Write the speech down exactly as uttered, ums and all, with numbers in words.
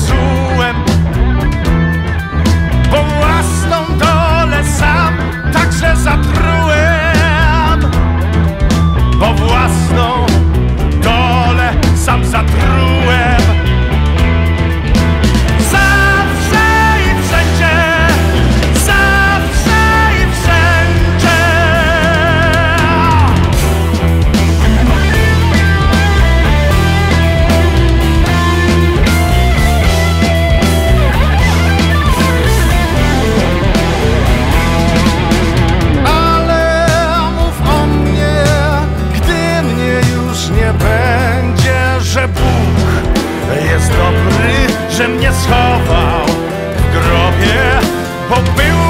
czułem, bo własną dolę sam także zatrułem, bo własną dolę sam zatrułem. Zawsze i wszędzie, zawsze i wszędzie. Ale mów o mnie, gdy mnie już nie będzie, że Bóg jest dobry, że mnie schował w grobie, bo był